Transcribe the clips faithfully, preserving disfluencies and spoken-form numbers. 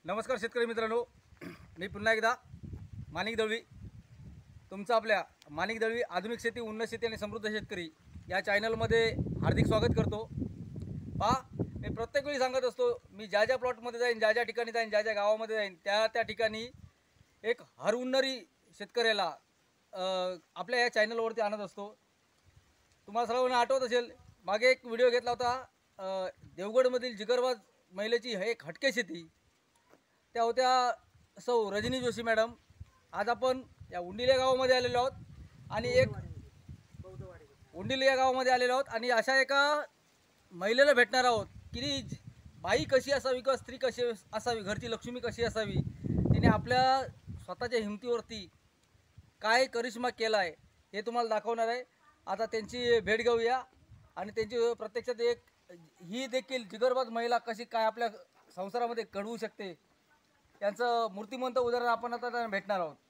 नमस्कार शेतकरी मित्रांनो, मी पुन्हा एकदा माणिक दळवी तुमचं आपल्या माणिक दळवी आधुनिक शेती, उन्नत शेती आणि समृद्ध शेतकरी या चॅनलमध्ये हार्दिक स्वागत करतो। पहा, मी प्रत्येक वेळी सांगत असतो, मी ज्या ज्या प्लॉटमध्ये जाईन, ज्या ज्या ठिकाणी जाईन, ज्या ज्या गावामध्ये जाईन, त्या त्या ठिकाणी एक हरहुन्नरी शेतकऱ्याला आपल्या या चॅनलवरती आणत असतो। तुम्हाला सर्वांना आठवत असेल, मागे एक व्हिडिओ घेतला होता देवगडमधील जिगरबाज महिलेची एक हटके शेती, त्या होत्या सौ रजनी जोशी मॅडम। आज आपण या उंडिल या गावामध्ये आलेलो आहोत आणि एक उंडिल या गावामध्ये आलेलो आहोत आणि अशा एका महिलेला भेटणार आहोत की बाई कशी असावी किंवा स्त्री कशी असावी, घरची लक्ष्मी कशी असावी, तिने आपल्या स्वतःच्या हिमतीवरती काय करिश्मा केला आहे हे तुम्हाला दाखवणार आहे। आता त्यांची भेट घेऊया आणि त्यांची प्रत्यक्षात एक ही देखील जिगरबाज महिला कशी काय आपल्या संसारामध्ये घडवू शकते यांचं मूर्तिमंत उदाहरण आपण आता भेटणार आहोत।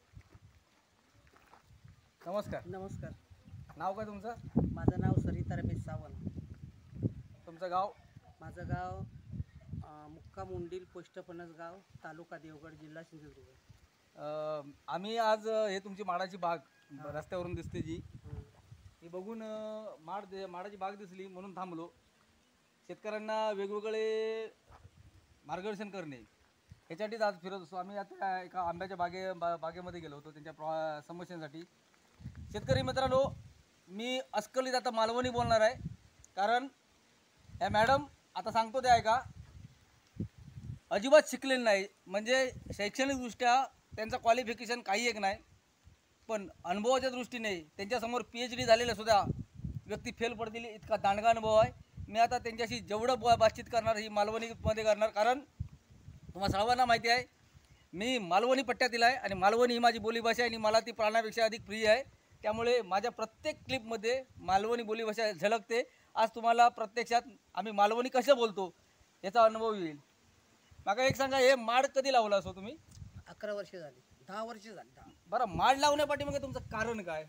नमस्कार। नमस्कार। नाव काय तुमचं? माझं नाव सरिता रमेश सावंत। तुमचं गाव? माझं गाव मुक्काम उंडील, पोस्ट फणसगाव, तालुका देवगड, जिल्हा सिंधुदुर्ग। आम्ही आज हे तुमची माडाची बाग रस्त्यावरून दिसते जी, ही बघून माड दे माडाची बाग दिसली म्हणून थांबलो। शेतकऱ्यांना वेगवेगळे मार्गदर्शन करणे ह्याच्यासाठीच आज फिरत असतो। आम्ही आता एका आंब्याच्या बागे बा बागेमध्ये गेलो होतो त्यांच्या समस्यांसाठी। शेतकरी मित्रांनो, मी अस्खलित आता मालवणी बोलणार आहे, कारण ह्या मॅडम आता सांगतो ते ऐका, अजिबात शिकलेलं नाही, म्हणजे शैक्षणिकदृष्ट्या त्यांचं क्वालिफिकेशन काही एक नाही, पण अनुभवाच्या दृष्टीने त्यांच्यासमोर पी एच डी झालेल्या सुद्धा व्यक्ती फेल पडतील इतका दांडगा अनुभव आहे। मी आता त्यांच्याशी जेवढं ब बातचीत करणार ही मालवणीमध्ये करणार, कारण तुम्हाला सर्वांना माहिती आहे मी मालवणी पट्ट्यातील आहे आणि मालवणी ही माझी बोलीभाषा आहे आणि मला ती प्राणापेक्षा अधिक प्रिय आहे। त्यामुळे माझ्या प्रत्येक क्लिपमध्ये मालवणी बोलीभाषा झलकते। आज तुम्हाला प्रत्यक्षात आम्ही मालवणी कसं बोलतो याचा अनुभव येईल। माका एक सांगा, हे माड कधी लावला असो तुम्ही? अकरा वर्ष झाली, दहा वर्ष झाली। दहा बरं, माड लावण्यापाठी मग तुमचं कारण काय?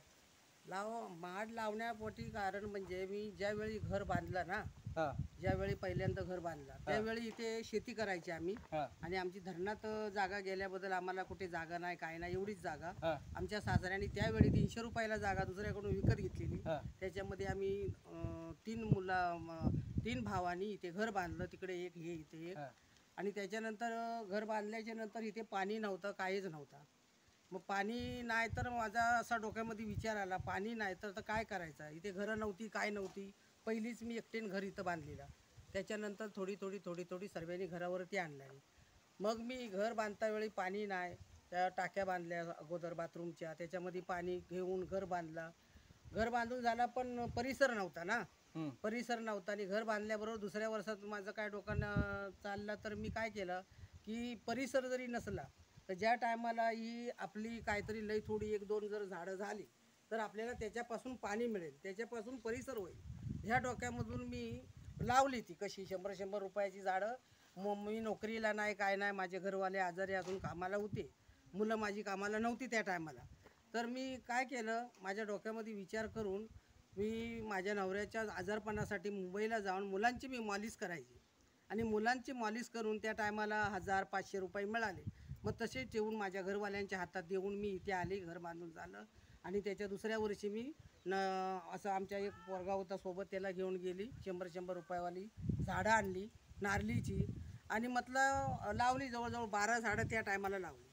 लाव माड लावण्यापाठी कारण म्हणजे मी ज्यावेळी घर बांधलं ना, हां ज्यावेळी पहिल्यांदा घर बांधलं त्यावेळी इथे शेती करायची आम्ही, आणि आमची धरणात जागा गेल्याबद्दल आम्हाला कुठे जागा नाही, काय नाही, एवढीच जागा आमच्या सासऱ्याने त्यावेळी तीनशे रुपयाला जागा दुसऱ्याकडून विकत घेतलेली। त्याच्यामध्ये आम्ही तीन मुला तीन भावांनी इथे घर बांधलं, तिकडे एक, हे इथे एक। आणि त्याच्यानंतर घर बांधल्याच्या नंतर इथे पाणी नव्हतं, काहीच नव्हतं। मग पाणी नाही तर माझा असा डोक्यामध्ये विचार आला, पाणी नाही तर काय करायचं, इथे घरं नव्हती, काय नव्हती। पहिलीच मी एकटीने घर इथं बांधलेलं, त्याच्यानंतर थोडी थोडी थोडी थोडी सर्वांनी घरावरती आणली। मग मी घर बांधता वेळी पाणी नाही, त्या टाक्या बांधल्या अगोदर बाथरूमच्या, त्याच्यामध्ये पाणी घेऊन घर बांधला। घर बांधून झाला पण परिसर नव्हता ना, परिसर नव्हता आणि घर बांधल्याबरोबर दुसऱ्या वर्षात माझं काय डोक्यानं चाललं, तर मी काय केलं की परिसर जरी नसला तर ज्या टायमाला ही आपली काहीतरी लई थोडी एक दोन जर झाडं झाली तर आपल्याला त्याच्यापासून पाणी मिळेल, त्याच्यापासून परिसर होईल, ह्या डोक्यामधून मी लावली ती कशी शंभर शंभर रुपयाची झाडं। मग मी नोकरीला नाही, काय नाही, माझे घरवाले आजारी अजून कामाला होते, मुलं माझी कामाला नव्हती त्या टायमाला। तर मी काय केलं, माझ्या डोक्यामध्ये विचार करून मी माझ्या नवऱ्याच्या आजारपणासाठी मुंबईला जाऊन मुलांची मी मॉलिश करायची आणि मुलांची मॉलिश करून त्या टायमाला हजार पाचशे रुपये मिळाले। मग तसे ठेवून माझ्या घरवाल्यांच्या हातात देऊन मी इथे आले, घर बांधून झालं। आणि त्याच्या दुसऱ्या वर्षी मी न असं आमच्या एक पोरगा होता सोबत, त्याला घेऊन गेली, शंभर शंभर रुपयावाली झाडं आणली नारळीची आणि म्हटलं लावली, जवळजवळ बारा झाडं त्या टायमाला लावली,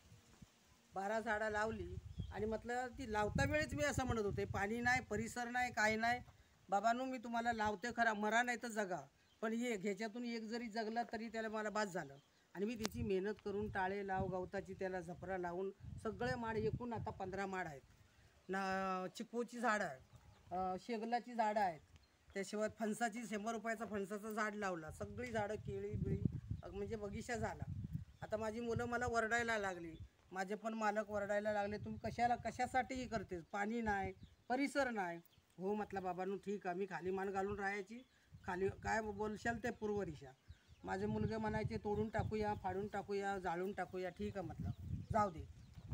बारा झाडं लावली। आणि म्हटलं ती लावता वेळेच मी असं म्हणत होते, पाणी नाही, परिसर नाही, काय नाही, बाबांनो मी तुम्हाला लावते खरा, मरा नाही तर जगा, पण ये ह्याच्यातून एक जरी जगला तरी त्याला मला बास झालं। आणि मी त्याची मेहनत करून टाळे लाव गवताची त्याला झपरा लावून सगळे माड एकूण आता पंधरा माड आहेत ना, चिकूची झाडं आहे, शेगलाची झाडं आहेत, त्याशिवाय फणसाची शंभर रुपयाचा फणसाचं झाड लावला, सगळी झाडं केळी बिळी म्हणजे बगीचा झाला। आता माझी मुलं मला वरडायला लागली, माझे पण मालक वरडायला लागले, तुम्ही कशाला कशासाठीही करतेस, पाणी नाही, परिसर नाही। हो म्हटलं बाबांनो ठीक आहे, मी खाली मान घालून राहायची, खाली काय बोलशाल ते पूर्व दिशा। माझे मुलगे म्हणायचे तोडून टाकूया, फाडून टाकूया, जाळून टाकूया, ठीक आहे म्हटलं जाऊ दे।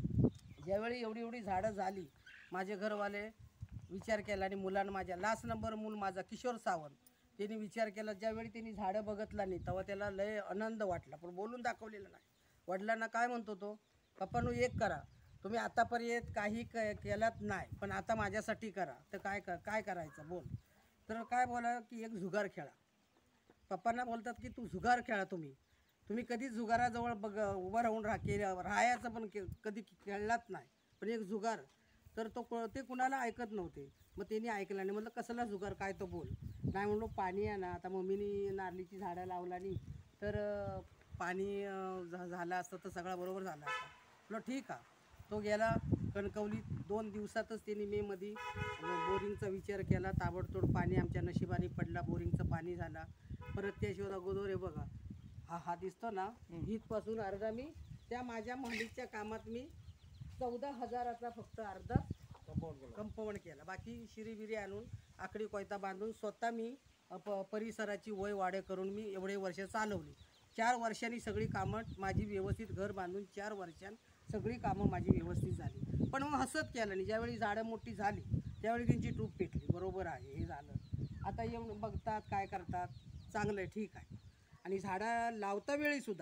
ज्यावेळी एवढी एवढी झाडं झाली, माझे घरवाले विचार केला आणि मुलांना, माझ्या लास्ट नंबर मूल माझा किशोर सावंत, त्यांनी विचार केला, ज्यावेळी त्यांनी झाडं बघितला नाही तेव्हा त्याला लय आनंद वाटला, पण बोलून दाखवलेलं नाही। वडिलांना काय म्हणतो तो, पप्पांनो एक करा, तुम्ही आतापर्यंत काही क केलात नाही, पण आता माझ्यासाठी करा. तर काय क काय करायचं बोल. तर काय बोला की एक जुगार खेळा. पप्पांना बोलतात की तू जुगार खेळा. तुम्ही तुम्ही कधीच जुगाराजवळ बघ उभं राहून राहा के राहायचं पण के कधी खेळलाच नाही, पण एक जुगार. तर तो क- ते कुणाला ऐकत नव्हते. मग त्यांनी ऐकलं नाही. म्हटलं कसला जुगार, काय तो बोल. नाही म्हणलो पाणी आहे ना, आता मम्मीनी नारळीची झाडं लावलानी तर अं, पाणी अं, झा झालं असतं तर सगळं बरोबर झालं असतं. म्हटलं ठीक आहे. तो गेला कणकवलीत. दोन दिवसातच त्यांनी मेमध्ये बोरिंगचा विचार केला. ताबडतोब पाणी आमच्या नशिबाने पडला, बोरिंगचं पाणी झाला. परत त्याशिवाय अगोदर हे बघा, हा हा दिसतो ना, इथपासून अर्धा मी त्या माझ्या महलीच्या कामात मी चौदा हजाराचा फक्त अर्धा कंपाऊंड केला. बाकी शिरी बिरी आणून आकडी कोयता बांधून स्वतः मी अ, प परिसराची वय वाढे करून मी एवढे वर्ष चालवली. चार वर्षांनी सगळी कामं माझी व्यवस्थित, घर बांधून चार वर्षांत सगळी कामं माझी व्यवस्थित झाली. पण मग हसत केलं नाही. ज्यावेळी झाडं मोठी झाली त्यावेळी त्यांची टूप पेटली. बरोबर आहे, हे झालं. आता येऊन बघतात काय करतात, चांगलं आहे, ठीक आहे. आणि झाडं लावता वेळीसुद्धा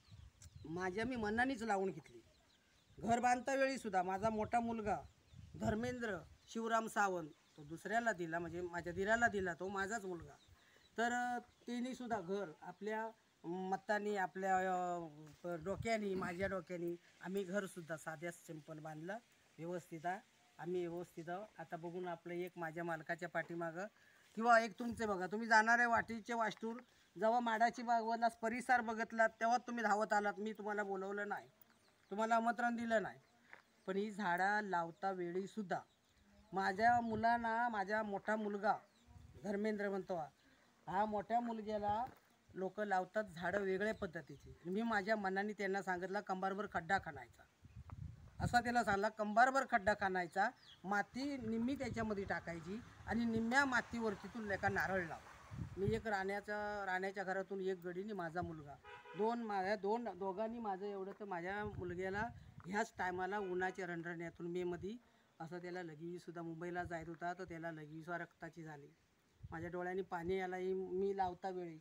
माझ्या मी मनानेच लावून घेतली. घर बांधता वेळीसुद्धा माझा मोठा मुलगा धर्मेंद्र शिवराम सावंत, तो दुसऱ्याला दिला, म्हणजे माझ्या दिराला दिला, तो माझाच मुलगा. तर त्यांनीसुद्धा घर आपल्या मतानी, आपल्या अ, डोक्यानी, माझ्या डोक्यानी आम्ही घरसुद्धा साध्या सिंपल बांधलं. व्यवस्थित आहे, आम्ही व्यवस्थित आहोत. आता बघून आपलं एक माझ्या मालकाच्या पाठीमागं किंवा एक तुमचे बघा, तुम्ही जाणाऱ्या वाटेचे वास्तूर जेव्हा माडाची बागवाला परिसर बघितलात तेव्हा तुम्ही धावत आलात. मी तुम्हाला बोलवलं नाही, तुम्हाला आमंत्रण दिलं नाही. पण ही झाडं लावता वेळीसुद्धा माझ्या मुलांना, माझा मोठा मुलगा धर्मेंद्र म्हणतो हा, हा मोठ्या मुलग्याला लोक लावतात झाडं वेगळ्या पद्धतीची. मी माझ्या मनाने त्यांना सांगितलं कंबारभर खड्डा खणायचा. असा त्याला सांगला, कंबारभर खड्डा खणायचा, माती निम्मी त्याच्यामध्ये टाकायची आणि निम्म्या मातीवरतीतून लेका नारळ लाव. मी एक राण्याच्या राण्याच्या घरातून एक गडीने माझा मुलगा, दोन माझ्या दोन दोघांनी माझं एवढं. तर माझ्या मुलग्याला ह्याच टायमाला उन्हाच्या रणरणीतून मेमध्ये असं त्याला लगीसुद्धा मुंबईला जायत होता, तर त्याला लगीसुद्धा रक्ताची झाली. माझ्या डोळ्यांनी पाणी यायला. मी लावता वेळी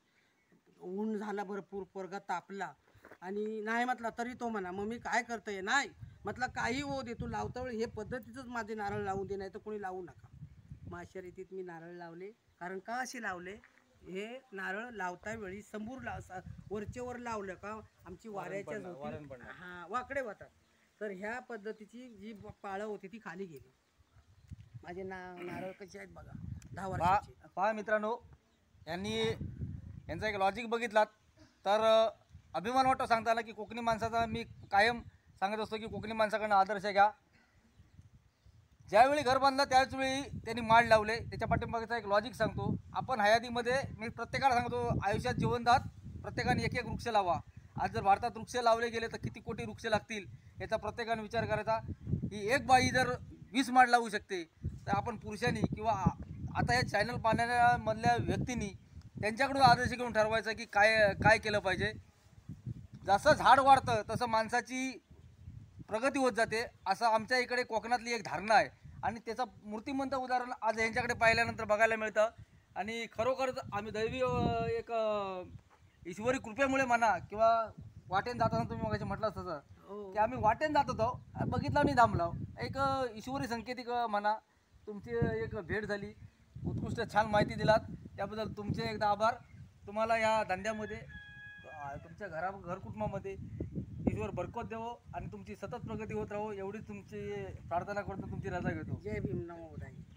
ऊन झाला भरपूर, पोरगा तापला आणि नाही म्हटला तरी तो म्हणा, मग मी काय करतोय, नाही म्हटलं काही हो दे, तू लावता वेळी हे पद्धतीचंच माझे नारळ लावून दे, नाही तर कोणी लावू नका. मग अशा रीतीत मी नारळ लावले. कारण का असे लावले, हे नारळ लावता वेळी समोर लाव वरचेवर लावलं का आमची वाऱ्याच्या झोती हां वाकडे होतात. तर ह्या पद्धतीची जी पाळं होती ती खाली गेली. माझे ना नारळ कसे आहेत बघा, दहा वर्षाचे. पहा पहा मित्रांनो, यांनी यांचा एक लॉजिक बघितलात तर अ, अभिमान वाटतो सांगताना की कोकणी माणसाचा मी कायम सांगत असतो की कोकणी माणसाकडनं आदर्श घ्या. ज्यावेळी घर बांधलं त्याचवेळी त्यांनी माड लावले. त्याच्या पाठीमागचा एक लॉजिक सांगतो. आपण हयातीमध्ये मी प्रत्येकाला सांगतो, आयुष्यात जीवनदात प्रत्येकाने एक एक वृक्ष लावा. आज जर भारतात वृक्ष लावले गेले तर किती कोटी वृक्ष लागतील याचा प्रत्येकाने विचार करायचा. ही एक बाई जर वीस माड लावू शकते तर आपण पुरुषांनी किंवा आता या चॅनल पाहण्यामधल्या व्यक्तींनी त्यांच्याकडून आदर्श घेऊन ठरवायचं की काय काय केलं पाहिजे. जसं झाड वाढतं तसं माणसाची प्रगती होत जाते, असं आमच्या इकडे कोकणातली एक धारणा आहे आणि त्याचं मूर्तिमंत उदाहरण आज यांच्याकडे पाहिल्यानंतर बघायला मिळतं. आणि खरोखरच आम्ही दैवी अ, एक अ, ईश्वरी कृपेमुळे म्हणा किंवा वाटेन जाताना तुम्ही मगाशी म्हटलं तसं हो. की आम्ही वाटेन जात होतो, बघितलं आणि थांबलो. एक अ, ईश्वरी संकेतिक अ, म्हणा, तुमची एक भेट झाली, उत्कृष्ट छान माहिती दिलात, त्याबद्दल तुमचे एकदा आभार. तुम्हाला या धंद्यामध्ये अ, तुमच्या घरा घर कुटुंबामध्ये ईश्वर बरकत देवो आणि तुमची सतत प्रगती होत राहो एवढीच तुमची प्रार्थना करतो. तुमची रजा घेतो. जय भीम, नमो बुद्धाय.